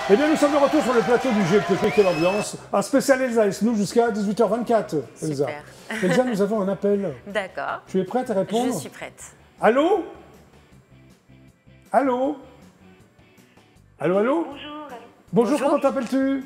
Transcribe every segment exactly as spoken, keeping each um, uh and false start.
Eh bien, nous sommes de retour sur le plateau du G P P. Quelle ambiance! Un spécial Elsa et nous jusqu'à dix-huit heures vingt-quatre. Elsa. Super. Elsa, nous avons un appel. D'accord. Tu es prête à répondre? Je suis prête. Allô? Allô? Allô, allô? Bonjour. Bonjour, Bonjour. comment t'appelles-tu?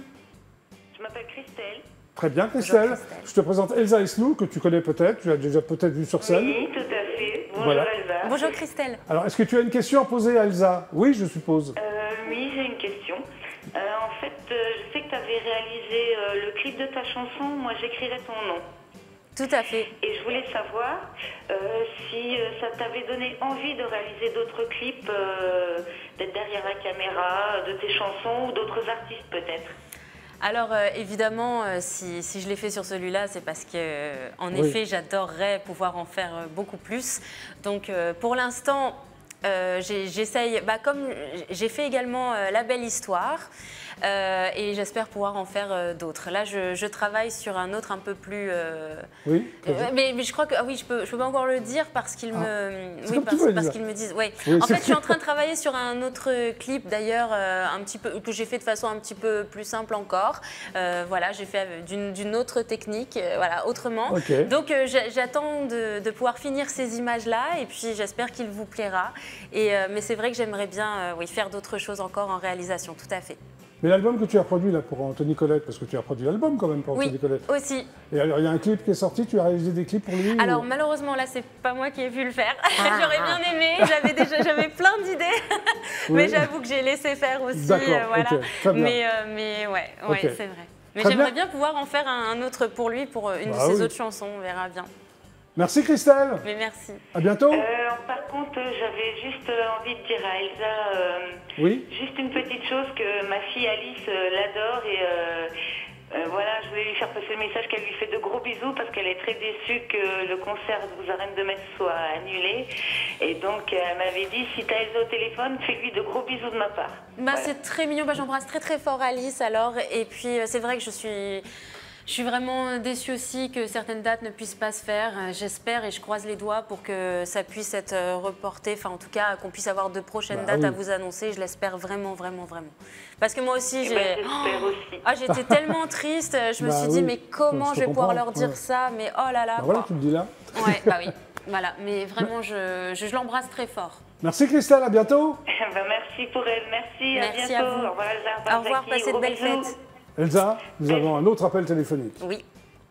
Je m'appelle Christelle. Très bien, Christelle. Bonjour, Christelle. Je te présente Elsa Esnou, que tu connais peut-être, tu l'as déjà peut-être vu sur scène. Oui, tout à fait. Bonjour Voilà. Elsa. Bonjour Christelle. Alors, est-ce que tu as une question à poser à Elsa? Oui, je suppose. Euh, oui, j'ai une question. Euh, en fait, euh, je sais que tu avais réalisé euh, le clip de ta chanson. Moi, j'écrirais ton nom. Tout à fait. Et je voulais savoir euh, si euh, ça t'avait donné envie de réaliser d'autres clips, euh, d'être derrière la caméra, de tes chansons ou d'autres artistes peut-être. Alors euh, évidemment, euh, si, si je l'ai fait sur celui-là, c'est parce que, euh, en Oui. effet, j'adorerais pouvoir en faire euh, beaucoup plus. Donc euh, pour l'instant, euh, j'ai- j'essaye, bah, comme j'ai fait également euh, La Belle Histoire, euh, et j'espère pouvoir en faire euh, d'autres. Là, je, je travaille sur un autre un peu plus... euh, Oui, très bien. Euh, mais, mais je crois que ah oui, je peux, je peux pas encore le dire parce qu'ils Ah, me, c'est oui, comme tu parce, veux, parce Elisa. qu'ils me disent. Ouais. Oui, En c'est- fait, je suis en train de travailler sur un autre clip d'ailleurs, euh, un petit peu que j'ai fait de façon un petit peu plus simple encore. Euh, voilà, j'ai fait d'une d'une autre technique, euh, voilà, autrement. Ok. Donc euh, j'a- j'attends de, de pouvoir finir ces images-là et puis j'espère qu'il vous plaira. Et euh, mais c'est vrai que j'aimerais bien, euh, oui, faire d'autres choses encore en réalisation, tout à fait. Mais l'album que tu as produit là pour Anthony Colette, parce que tu as produit l'album quand même pour Oui, Anthony Colette. aussi. Et alors, il y a un clip qui est sorti, tu as réalisé des clips pour lui? Alors ou- malheureusement là c'est pas moi qui ai pu le faire. J'aurais bien aimé, j'avais déjà j'avais plein d'idées, mais Oui. j'avoue que j'ai laissé faire aussi. D'accord, euh, voilà. ok, très bien. Mais, euh, mais ouais, ouais Ok. c'est vrai. Mais Très j'aimerais bien. bien pouvoir en faire un, un autre pour lui, pour une Bah de ses oui. autres chansons, on verra bien. Merci Christelle, Mais merci. à bientôt. Euh, par contre, euh, j'avais juste euh, envie de dire à Elsa, euh, Oui. juste une petite chose, que ma fille Alice euh, l'adore et euh, euh, voilà, je voulais lui faire passer le message qu'elle lui fait de gros bisous parce qu'elle est très déçue que le concert aux Arènes de Metz soit annulé. Et donc, elle m'avait dit, si tu as Elsa au téléphone, fais-lui de gros bisous de ma part. Bah, Voilà. c'est très mignon, bah, j'embrasse très très fort Alice alors. Et puis euh, c'est vrai que je suis, je suis vraiment déçue aussi que certaines dates ne puissent pas se faire. Euh, J'espère et je croise les doigts pour que ça puisse être euh, reporté, enfin en tout cas qu'on puisse avoir de prochaines Bah dates à oui. vous annoncer. Je l'espère vraiment, vraiment, vraiment. Parce que moi aussi, Eh j'ai... ben, j'espère aussi. Ah, j'étais tellement triste, je me Bah suis dit oui, mais comment je te je vais pouvoir comprends, leur dire ouais. ça, mais oh là là. Bah voilà, quoi. tu le dis là. Ouais, bah oui, voilà. Mais vraiment, je, je, je l'embrasse très fort. Merci Christelle, à bientôt. Ben, merci pour elle, merci, Merci à à bientôt. vous. Au revoir Elsa, Au revoir, Zaki, passez de gros belles bisous. fêtes. Elsa, nous avons un autre appel téléphonique. Oui.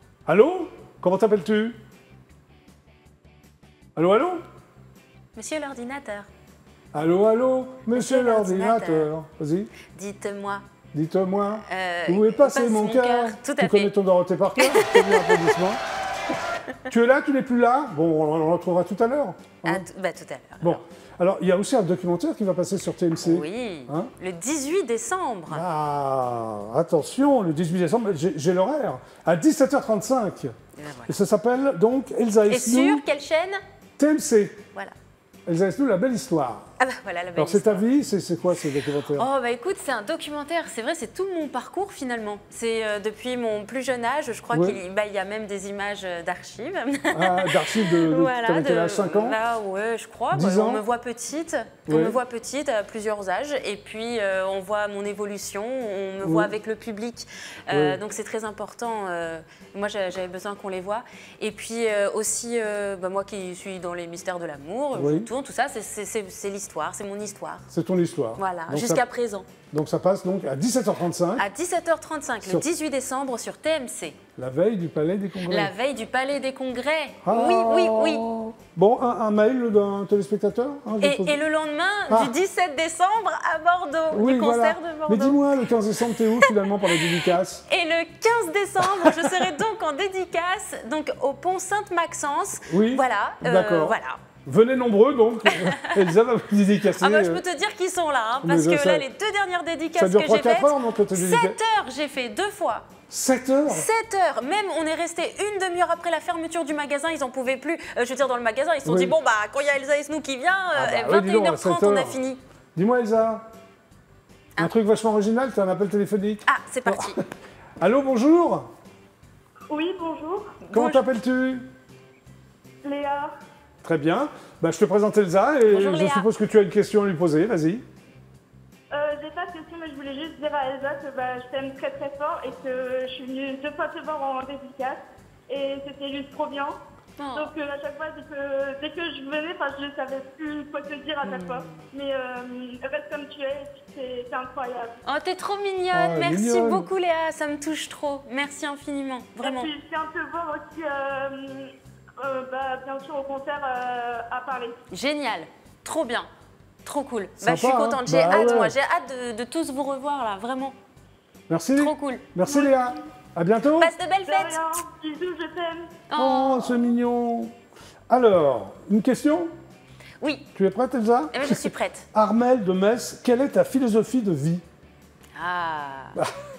Allô? Comment t'appelles-tu? Allô, allô? Monsieur l'ordinateur, Allô, allô, monsieur Monsieur l'ordinateur. Vas-y, dites-moi. dites-moi, Euh, où est passé passe mon mon cœur? cœur, tout à Tu fait. connais ton Dorothée par cœur? Très bien, applaudissements. Tu es là, tu n'es plus là? Bon, on le retrouvera tout à l'heure. Ah, hein. t- bah, tout à l'heure. Bon, alors il y a aussi un documentaire qui va passer sur T M C. Oui, Hein? le dix-huit décembre. Ah, attention, le dix-huit décembre, j'ai j'ai l'horaire, à dix-sept heures trente-cinq. Et ben voilà. Et ça s'appelle donc Elsa Et Esnou, sur quelle chaîne? T M C. Voilà. Elsa Esnou, la belle histoire. Ah bah voilà la belle Alors c'est ta histoire. vie, c'est c'est quoi ce documentaire? Oh bah écoute, c'est un documentaire, c'est vrai, c'est tout mon parcours finalement. C'est euh, depuis mon plus jeune âge, je crois Ouais. qu'il bah, il y a même des images euh, d'archives. Ah, d'archives de, de Voilà, t'avais quel de- âge, cinq ans? Là, ouais, je crois. dix Bah, ans on me voit petite. On Ouais. me voit petite à plusieurs âges. Et puis, euh, on voit mon évolution. On me Oui. voit avec le public. Euh, Oui. Donc, c'est très important. euh, moi, j'a- j'avais besoin qu'on les voit. Et puis, euh, aussi, euh, bah, moi qui suis dans les mystères de l'amour, Oui. je tourne, tout ça, c'est- c'est c'est- c'est l'histoire, c'est mon histoire. C'est ton histoire. Voilà, Donc jusqu'à ça, présent. donc ça passe donc à dix-sept heures trente-cinq, À dix-sept heures trente-cinq, Sur- le dix-huit décembre, sur T M C. la veille du Palais des Congrès. La veille du Palais des Congrès. Ah. Oui, oui, oui. Bon, un, un mail d'un téléspectateur hein, je Et, pose- et le lendemain, Ah. du dix-sept décembre à Bordeaux, Oui, du concert voilà. de Bordeaux. Mais dis-moi, le quinze décembre, t'es où finalement pour la dédicace? Et le quinze décembre, je serai donc en dédicace donc au pont Sainte-Maxence. Oui, Voilà. euh, d'accord. voilà. Venez nombreux donc, Elsa va vous dédicacer. Ah bah, je euh, peux te dire qu'ils sont là, hein, mais parce je que sais. là, les deux dernières Ça dédicaces dure que trois j'ai quatre faites, heures, non, que t'as dédicace sept heures, j'ai fait deux fois. sept heures? sept heures. Même, on est resté une demi-heure après la fermeture du magasin, ils en pouvaient plus. Euh, je veux dire, dans le magasin, ils se sont Oui. dit, bon, bah, quand il y a Elsa Esnou qui vient, Ah bah euh, oui, dis donc, à vingt et une heures trente, sept on a heures. fini. Dis-moi Elsa, un Hein truc vachement original, t'as un appel téléphonique. Ah, c'est parti. Allô, bonjour. Oui, bonjour. Comment Bonjour. t'appelles-tu? Léa. Très bien. Bah, je te présente Elsa et Bonjour, je Léa. suppose que tu as une question à lui poser. Vas-y. Euh, j'ai pas de question, mais je voulais juste dire à Elsa que bah, je t'aime très très fort et que je suis venue deux fois te voir en dédicace et c'était juste trop bien. Oh. Donc euh, à chaque fois, dès que, dès que je venais, je ne savais plus quoi te dire à chaque fois. Mais euh, reste comme tu es, c'est c'est incroyable. Oh, t'es trop mignonne. Oh, Merci mignonne. beaucoup, Léa. Ça me touche trop. Merci infiniment. Vraiment. Et puis je viens te voir aussi, euh, euh, bah, bien sûr, au concert euh, à Paris. Génial. Trop bien. Trop cool. Bah, Sympa, je suis contente. hein. J'ai Bah, hâte, ouais. moi. J'ai hâte de, de tous vous revoir, là. Vraiment. Merci. Trop cool. Merci Léa. À bientôt. Passe de belles De fêtes. rien, bisous, je t'aime. Oh, c'est mignon. Alors, une question? Oui. Tu es prête, Elsa? Eh ben, je suis prête. Armel de Metz, quelle est ta philosophie de vie? Ah.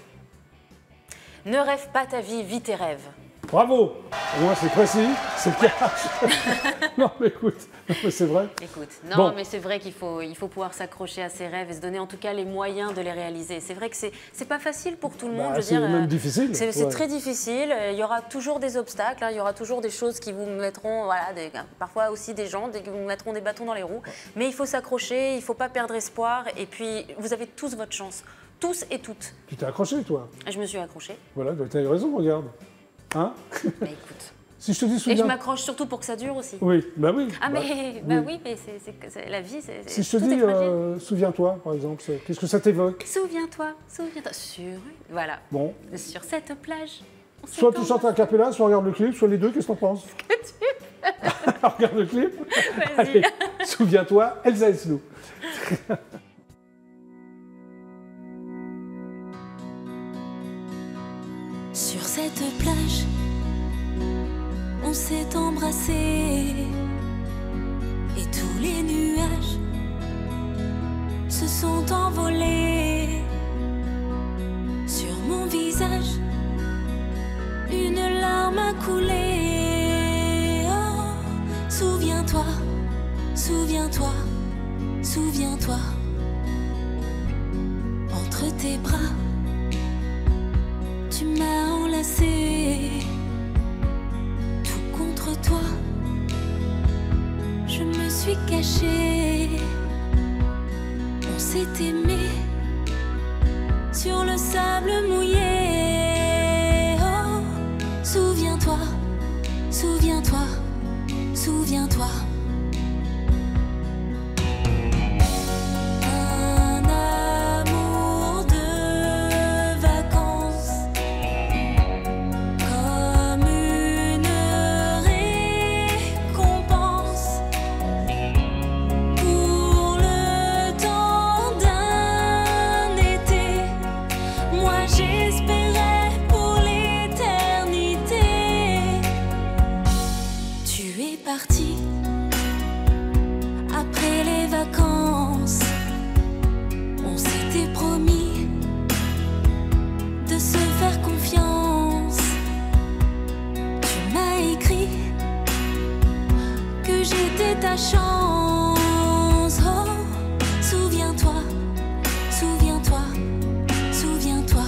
Ne rêve pas ta vie, vis tes rêves. Bravo. Au moins, c'est précis, c'est cash. Non, mais écoute, non, mais c'est vrai. Écoute, non, Bon. mais c'est vrai qu'il faut, il faut pouvoir s'accrocher à ses rêves et se donner en tout cas les moyens de les réaliser. C'est vrai que c'est, c'est pas facile pour tout le monde. Bah, je veux c'est dire, même euh, difficile. C'est, c'est Ouais. très difficile. Il y aura toujours des obstacles. hein. Il y aura toujours des choses qui vous mettront, voilà, des- parfois aussi des gens des- qui vous mettront des bâtons dans les roues. Mais il faut s'accrocher. Il ne faut pas perdre espoir. Et puis, vous avez tous votre chance, tous et toutes. Tu t'es accroché, toi. Je me suis accrochée. Voilà, tu as eu raison, regarde. Hein? Bah écoute. Si je te dis Et je souviens. m'accroche surtout pour que ça dure aussi. Oui, bah oui. Ah bah, mais bah oui, mais c'est, c'est, c'est- la vie, c'est, Si je te tout dis, est fragile. euh, souviens-toi, par exemple, c'est- qu'est-ce que ça t'évoque? Souviens-toi, souviens-toi. Sur, voilà, Bon, sur cette plage. on s'est soit tu embrassé. chantes a cappella, soit regarde le clip, soit les deux, qu'est-ce que t'en penses? Regarde le clip. Vas-y. Allez, souviens-toi, Elsa Eslou. Sur cette plage, on s'est embrassé et tous les nuages se sont envolés. Sur mon visage, une larme a coulé. Oh, souviens-toi, souviens-toi, souviens-toi. Entre tes bras, tu m'as enlacé, tout contre toi. Je me suis cachée, on s'est aimé sur le sable mouillé. Oh, souviens-toi, souviens-toi, souviens-toi. Un amour de vacances, comme une récompense pour le temps d'un été. Moi j'espérais pour l'éternité. Tu es parti après les vacances. On s'était promis de se faire confiance. Tu m'as écrit que j'étais ta chance. Oh, souviens-toi, souviens-toi, souviens-toi.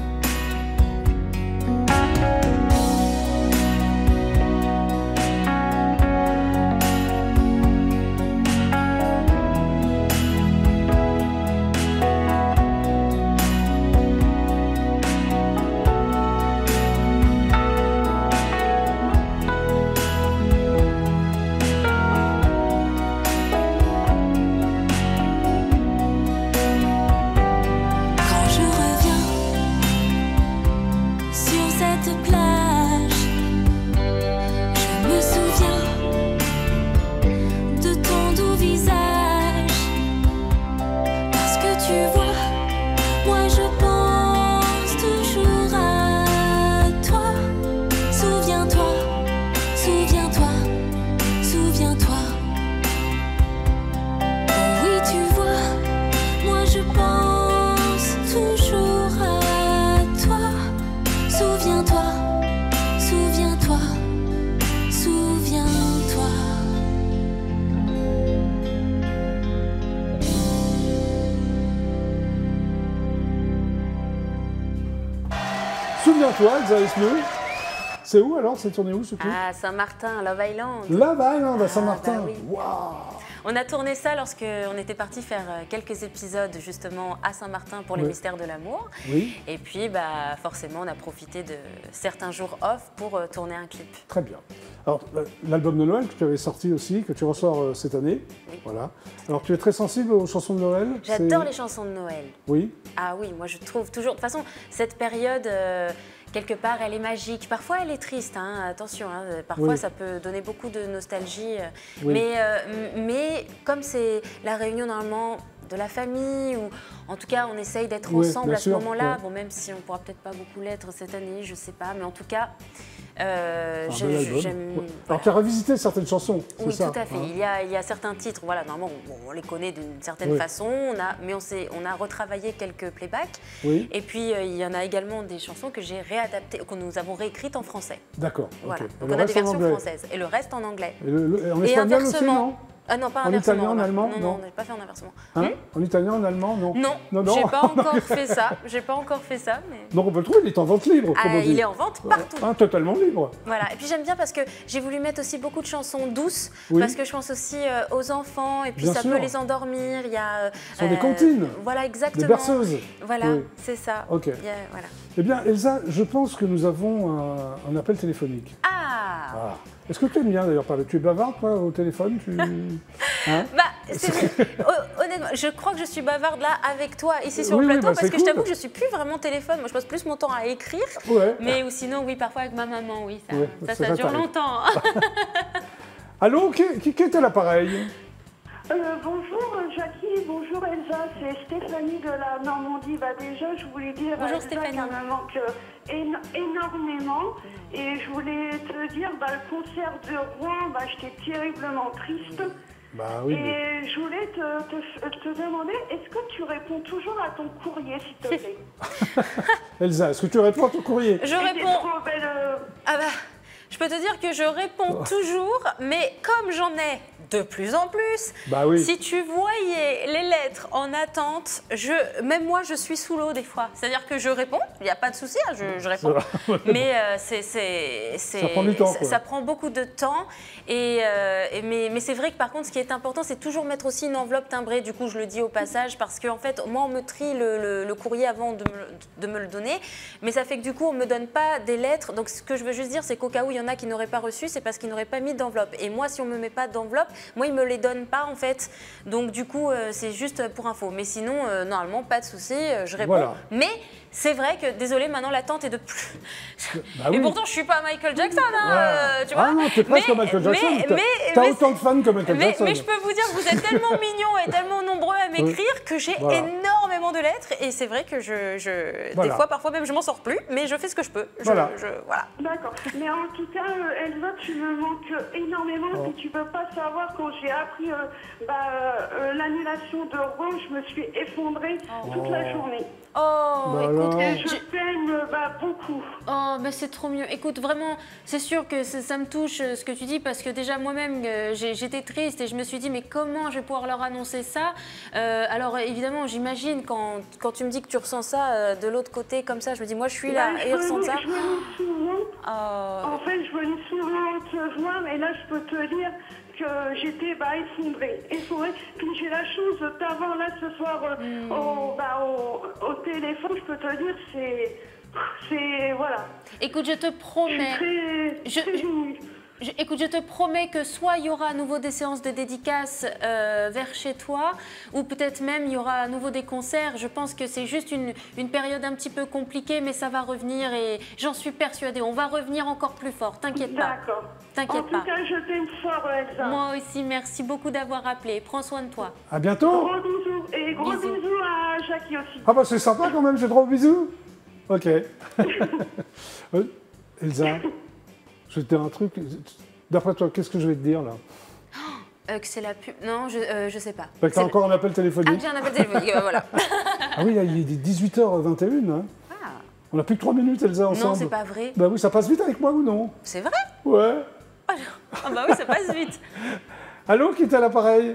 Quand je reviens sur cette plage, je me souviens de ton doux visage. Parce que tu vois, moi je pense toujours à toi. Souviens-toi, souviens-toi, souviens-toi. Oh oui, tu vois, moi je pense toujours à toi. Souviens-toi, souviens-toi, souviens-toi. Souviens-toi, Elsa Eslou. C'est où alors? C'est tourné où ce clip? Ah, Saint-Martin, Love Island. Love Island à Ah, Saint-Martin. bah oui. Waouh. On a tourné ça lorsqu'on était parti faire quelques épisodes justement à Saint-Martin pour les Oui. mystères de l'amour. Oui, Et puis bah, forcément on a profité de certains jours off pour euh, tourner un clip. très bien. Alors, euh, l'album de Noël que tu avais sorti aussi, que tu ressors euh, cette année. Oui. Voilà. Alors, tu es très sensible aux chansons de Noël? J'adore C'est- les chansons de Noël. Oui, Ah oui, moi je trouve toujours... De toute façon, cette période, euh, quelque part, elle est magique. Parfois, elle est triste, hein, attention. Hein, parfois, Oui. ça peut donner beaucoup de nostalgie. euh, Oui. Mais, euh, m- mais comme c'est la réunion normalement de la famille, ou en tout cas, on essaye d'être Oui, ensemble bien à ce sûr, moment-là. ouais. Bon, même si on ne pourra peut-être pas beaucoup l'être cette année, je sais pas. Mais en tout cas, euh, c'est un j'ai- bel album. j'aime... Ouais. voilà. Alors, tu as revisité certaines chansons, c'est Oui, ça tout à fait. hein? Il, y a, il y a certains titres, voilà, normalement, bon, on les connaît d'une certaine Oui. façon, on a, mais on, s'est- on a retravaillé quelques playbacks. Oui, Et puis, euh, il y en a également des chansons que j'ai réadaptées, que nous avons réécrites en français. d'accord. Voilà. ok. Et Donc, le on a des reste en versions anglais. françaises. Et le reste en anglais. Et, le- le- et en Et espagnol aussi, inversement. non? Ah non, pas En inversement. italien, en non. allemand, Non, non. non, on n'a pas fait en inversement. Hein En italien, en allemand, non? Non, non, non. j'ai pas encore fait ça. J'ai pas encore fait ça, mais... Donc, on peut le trouver, il est en vente libre, Ah, comme on dit. il est en vente partout. Hein, totalement libre. Voilà, et puis j'aime bien parce que j'ai voulu mettre aussi beaucoup de chansons douces, Oui. parce que je pense aussi euh, aux enfants, et puis Bien ça sûr. peut les endormir. Il y a, euh, Ce sont des comptines, Voilà, exactement. des berceuses. Voilà, Oui. c'est ça. Ok. Il y a- voilà. Eh bien, Elsa, je pense que nous avons un, un appel téléphonique. Ah, Ah. Est-ce que tu aimes bien d'ailleurs parler? Tu es bavarde, toi, au téléphone tu... Hein? Bah, c'est vrai. Hon- honnêtement, je crois que je suis bavarde là avec toi ici sur Oui, le oui, plateau, bah, parce c'est que je cool. t'avoue que je suis plus vraiment téléphone. Moi, je passe plus mon temps à écrire. Ouais. Mais ou sinon, oui, parfois avec ma maman, oui, ça, Ouais, ça, ça, ça ça dure t'arrive. longtemps. Allô, qui, qui, qui est à l'appareil? Euh, bonjour Jackie, bonjour Elsa, c'est Stéphanie de la Normandie. Bah, déjà, je voulais dire Bonjour, à Elsa Stéphanie. qu'elle me manque euh, éno- énormément. Et je voulais te dire, bah, le concert de Rouen, bah, j'étais terriblement triste. Bah oui. mais- Et je voulais te, te- te demander, est-ce que tu réponds toujours à ton courrier, s'il te plaît? Elsa, est-ce que tu réponds à ton courrier? Je Et t'es réponds. trop belle, euh, Ah bah, je peux te dire que je réponds toujours, mais comme j'en ai de plus en plus, Bah oui. si tu voyais les lettres en attente, je, même moi je suis sous l'eau des fois. C'est-à-dire que je réponds, il n'y a pas de souci, hein, je, je réponds. Ça va. Mais euh, c'est, c'est, c'est- Ça prend du temps, ça, quoi. ça prend beaucoup de temps. Et, euh, et mais, mais c'est vrai que par contre, ce qui est important, c'est toujours mettre aussi une enveloppe timbrée. Du coup, je le dis au passage, parce qu'en fait, moi, on me trie le, le- le courrier avant de me, de me le donner. Mais ça fait que du coup, on ne me donne pas des lettres. Donc, ce que je veux juste dire, c'est qu'au cas où il y en a qui n'auraient pas reçu, c'est parce qu'ils n'auraient pas mis d'enveloppe. Et moi, si on ne me met pas d'enveloppe, moi, ils ne me les donnent pas, en fait. Donc, du coup, euh, c'est juste pour info. Mais sinon, euh, normalement, pas de souci, euh, je réponds. Voilà. Mais c'est vrai que, désolé, maintenant, l'attente est de plus. Bah Et oui. pourtant, je suis pas Michael Jackson, hein, Ouais. euh, tu vois. Ah non, t'es presque Mais- comme Michael Jackson. mais- T'as mais- t'as mais- autant de fans que Michael mais, Jackson. mais je peux vous dire que vous êtes tellement mignons et tellement nombreux à m'écrire que j'ai Voilà. énormément de lettres. Et c'est vrai que je, je Voilà. des fois, parfois même, je m'en sors plus, mais je fais ce que je peux. Je- Voilà. je- voilà. D'accord. Mais en tout cas, euh, Elsa, tu me manques énormément. Oh. Et tu peux pas savoir, quand j'ai appris euh, bah, euh, l'annulation de Rouen, je me suis effondrée toute la journée. Oh, Bah écoute, alors. Et je je- peine bah, beaucoup. Oh, mais c'est trop mieux. Écoute, vraiment, c'est sûr que ça, ça me touche euh, ce que tu dis parce que déjà moi-même, euh, j'ai- j'étais triste et je me suis dit, mais comment je vais pouvoir leur annoncer ça? Euh, Alors évidemment, j'imagine quand, quand tu me dis que tu ressens ça euh, de l'autre côté comme ça, je me dis, moi je suis là Bah, et je ils ressentent venais- ça. je venais souvent. Oh, En fait, je venais souvent te voir, et là, je peux te dire que j'étais bah, effondrée, effondrée. Puis j'ai la chance de t'avoir là ce soir euh, Hmm. au, bah, au, au téléphone. Je peux te dire, c'est, c'est voilà. écoute, je te Je suis promets. très, Je- très je- émue. Je- écoute, je te promets que soit il y aura à nouveau des séances de dédicaces euh, vers chez toi, ou peut-être même il y aura à nouveau des concerts. Je pense que c'est juste une, une période un petit peu compliquée, mais ça va revenir et j'en suis persuadée. On va revenir encore plus fort, t'inquiète pas. D'accord. En T'inquiète tout pas. cas, je t'aime fort, Elsa. Moi aussi, merci beaucoup d'avoir appelé. Prends soin de toi. À bientôt. Gros bisous. Et gros Bisous. bisous, à Jackie aussi. Ah bah c'est sympa quand même, j'ai droit aux bisous. Ok. Euh, Elsa, je vais te dire un truc. D'après toi, qu'est-ce que je vais te dire là? Euh, que c'est la pub. Non, je, euh, je sais pas. Bah, que t'as C'est- encore un appel Ah, téléphonique. j'ai un appel téléphonique. euh, voilà. Ah oui, là, il est dix-huit heures vingt et une. Hein. Ah, On n'a plus que trois minutes, Elsa, ensemble. non, c'est pas vrai. Bah oui, ça passe vite avec moi ou non? C'est vrai? Ouais. Ah bah oui, ça passe vite. Allô, qui est à l'appareil?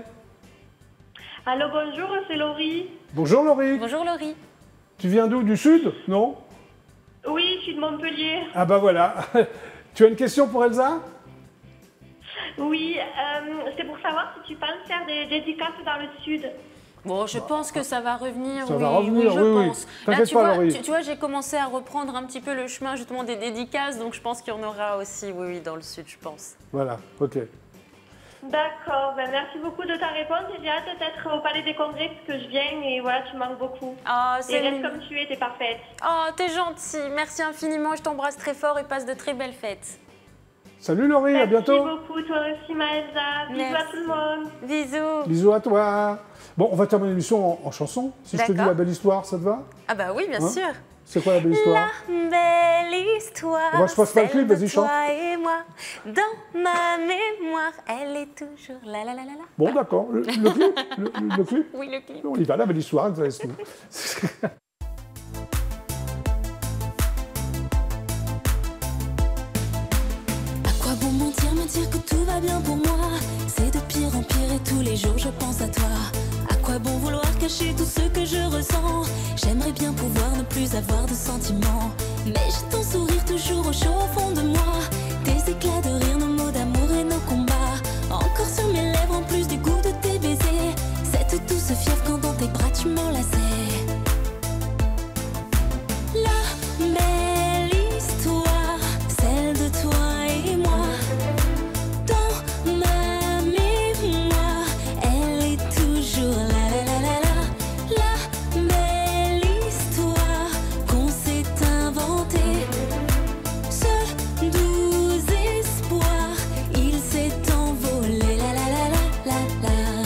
Allô, bonjour, c'est Laurie. Bonjour Laurie. Bonjour Laurie. Tu viens d'où? Du sud? Non? Oui, je suis de Montpellier. Ah bah voilà. Tu as une question pour Elsa? Oui, euh, c'est pour savoir si tu penses faire des dédicaces dans le sud. Bon, je pense que ça va revenir, Ça oui, va revenir, oui, je oui, oui. pense. Là, T'inquiète tu pas, vois, Laurie. tu, tu vois, j'ai commencé à reprendre un petit peu le chemin justement des dédicaces, donc je pense qu'il y en aura aussi, oui, oui, dans le sud, je pense. Voilà, ok. D'accord, ben merci beaucoup de ta réponse et j'ai hâte d'être au Palais des Congrès parce que je viens et voilà, tu manques beaucoup. Oh, Et c'est reste mignon. comme tu es, t'es parfaite. Oh, t'es gentil, merci infiniment, je t'embrasse très fort et passe de très belles fêtes. Salut Laurie, à bientôt. Merci beaucoup, toi aussi Maëlsa. Bisous Merci. à tout le monde. Bisous. Bisous à toi. Bon, on va terminer l'émission en, en chanson. Si je te dis D'accord. la belle histoire, ça te va? Ah bah oui, bien Hein? sûr. C'est quoi la belle histoire? La belle histoire, Moi, je passe pas le celle clip, de vas-y, chante. toi et moi, dans ma mémoire, elle est toujours la la la la la. Bon, d'accord. Le, le clip le, le- le clip Oui, le clip. On y va, la belle histoire. vous savez, À quoi bon mentir, me dire que tout va bien pour moi? C'est de pire en pire et tous les jours je pense à toi. À quoi bon vouloir cacher tout ce que je ressens? J'aimerais bien pouvoir ne plus avoir de sentiments, mais j'ai ton sourire toujours au chaud au fond de moi. Tes éclats de rire, nos mots d'amour et nos combats, encore sur mes lèvres en plus du goût de tes baisers. Cette douce fièvre quand dans tes bras tu m'enlaçais. La belle histoire, celle de toi et moi, dans ma mémoire, elle est toujours la la la la la. La belle histoire qu'on s'est inventée, ce doux espoir, il s'est envolé la la la la la la.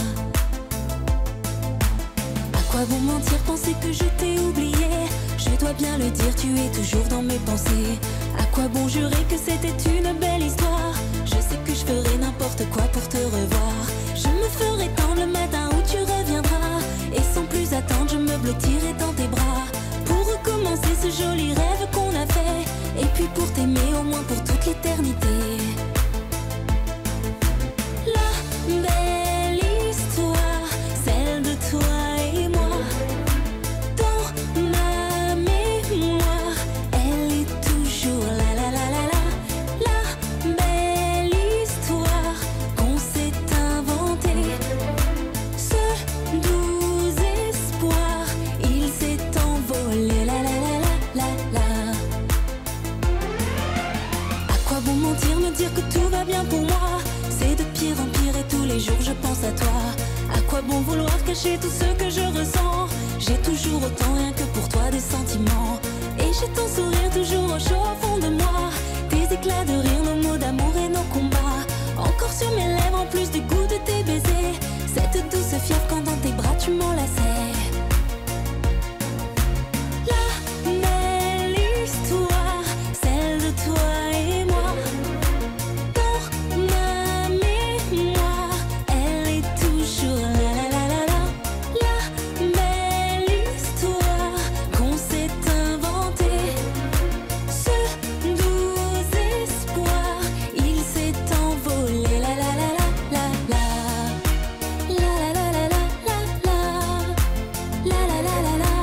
À quoi bon mentir, penser que je t'ai oublié? Je dois bien le dire, tu es toujours dans mes pensées. À quoi bon jurer que c'était une belle histoire? Je sais que je ferai n'importe quoi pour te revoir. Je me ferai tendre le matin où tu reviendras, et sans plus attendre, je me blottirai dans tes bras pour recommencer ce joli rêve qu'on a fait, et puis pour t'aimer au moins pour toute l'éternité. La belle histoire, celle de toi et moi, dans ma mémoire, elle est toujours la la la la la. La belle histoire qu'on s'est inventée, ce doux espoir, il s'est envolé la la la la la la. À quoi bon mentir, me dire que tout va bien pour moi? C'est de pire en pire et tous les jours je pense à toi. À quoi bon vouloir cacher tout ce que je ressens? J'ai toujours autant rien que pour toi des sentiments, et j'ai ton sourire toujours au chaud au fond de moi. Tes éclats de rire, nos mots d'amour et nos combats, encore sur mes lèvres en plus du goût de tes baisers. Cette douce fièvre quand dans tes bras tu m'enlaçais. La belle histoire, celle de toi et moi, dans ma mémoire, elle est toujours la la la la la. La belle histoire qu'on s'est inventée, ce doux espoir, il s'est envolé la la la la la la. La la la la la la la. La la la la la.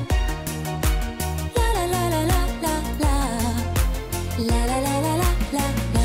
La la la la la la la. La la la la la la la.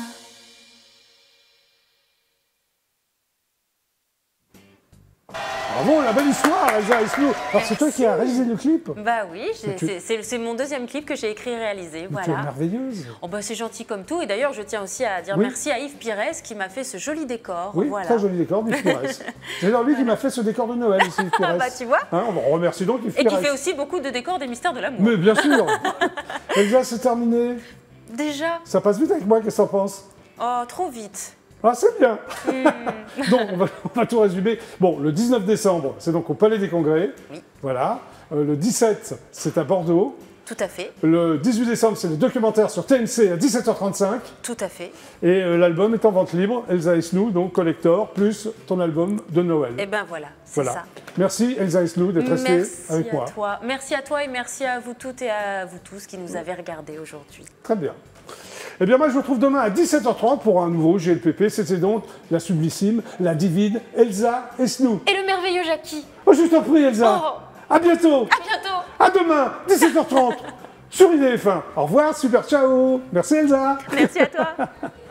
Bravo, la belle histoire, Elsa Esnou. Alors, c'est toi qui as réalisé le clip? Bah oui, j'ai- Mais tu- c'est- c'est c'est mon deuxième clip que j'ai écrit et réalisé, Mais tu es voilà. merveilleuse. Oh bah c'est gentil comme tout, et d'ailleurs je tiens aussi à dire Oui. merci à Yves Pires qui m'a fait ce joli décor, Oui, voilà. très joli décor d'Yves Pires. C'est d'ailleurs lui qui m'a fait ce décor de Noël aussi, Yves Pires. Bah tu vois, Hein, on remercie donc Yves et Pires. qui fait aussi beaucoup de décors des mystères de l'amour. Mais bien sûr. Elsa, c'est terminé. Déjà, Ça passe vite avec moi, qu'est-ce que t'en penses? oh trop vite. Ah, c'est bien. Hmm. Donc, on va, on va tout résumer. Bon, le dix-neuf décembre, c'est donc au Palais des Congrès. Oui. Voilà. Euh, le dix-sept, c'est à Bordeaux. Tout à fait, Le dix-huit décembre, c'est le documentaire sur T M C à dix-sept heures trente-cinq. tout à fait. Et euh, l'album est en vente libre, Elsa Esnou, donc collector, plus ton album de Noël. Et ben voilà, c'est Voilà. ça. Merci Elsa Esnou d'être restée Merci avec à moi. toi. Merci à toi et merci à vous toutes et à vous tous qui nous avez regardés aujourd'hui. Très bien. Eh bien, moi, je vous retrouve demain à dix-sept heures trente pour un nouveau G L P P. C'était donc la sublissime, la divine Elsa Esnou. Et le merveilleux Jackie. Oh, je t'en prie, Elsa. Oh. À bientôt. À bientôt. À demain, dix-sept heures trente, sur I D F un. Au revoir, super ciao. Merci, Elsa. Merci à toi.